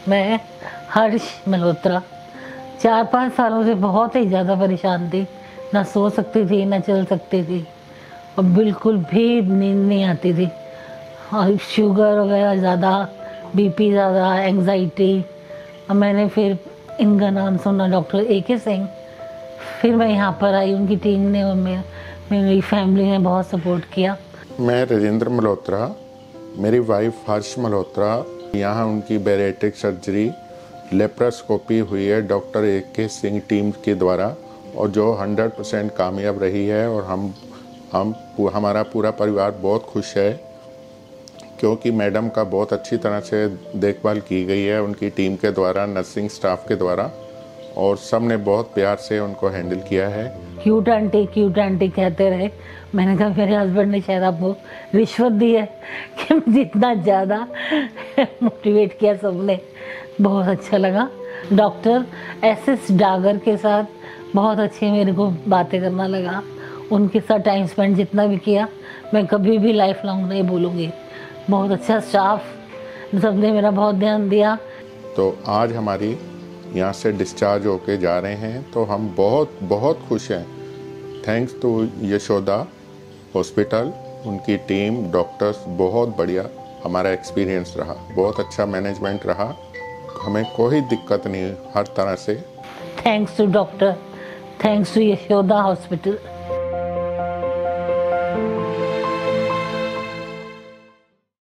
मैं हर्ष मल्होत्रा 4-5 सालों से बहुत ही ज़्यादा परेशान थी। ना सो सकती थी, ना चल सकती थी और बिल्कुल भी नींद नहीं आती थी। और शुगर वगैरह ज़्यादा, बीपी ज़्यादा, एंग्जाइटी। और मैंने फिर इनका नाम सुना, डॉक्टर AK सिंह। फिर मैं यहाँ पर आई, उनकी टीम ने और मेरी फैमिली ने बहुत सपोर्ट किया। मैं राजेंद्र मल्होत्रा, मेरी वाइफ हर्ष मल्होत्रा, यहाँ उनकी बैरेटिक सर्जरी लेप्रोस्कोपी हुई है डॉक्टर AK सिंह टीम के द्वारा, और जो 100% कामयाब रही है। और हमारा पूरा परिवार बहुत खुश है, क्योंकि मैडम का बहुत अच्छी तरह से देखभाल की गई है उनकी टीम के द्वारा, नर्सिंग स्टाफ के द्वारा, और सब ने बहुत प्यार से उनको हैंडल किया है। क्यूट आंटी कहते रहे। मैंने कहा मेरे हस्बैंड ने शायद आपको रिश्वत दी है कि जितना ज़्यादा मोटिवेट किया सबने, बहुत अच्छा लगा। डॉक्टर SS डागर के साथ बहुत अच्छी मेरे को बातें करना लगा। उनके साथ टाइम स्पेंड जितना भी किया, मैं कभी भी लाइफ लॉन्ग नहीं भूलूंगी। बहुत अच्छा स्टाफ, सबने मेरा बहुत ध्यान दिया। तो आज हमारी यहाँ से डिस्चार्ज होके जा रहे हैं, तो हम बहुत बहुत खुश हैं। थैंक्स टू यशोदा हॉस्पिटल, उनकी टीम, डॉक्टर्स, बहुत बढ़िया हमारा एक्सपीरियंस रहा। बहुत अच्छा मैनेजमेंट रहा, हमें कोई दिक्कत नहीं हर तरह से। Thanks to doctor, thanks to Yashoda hospital.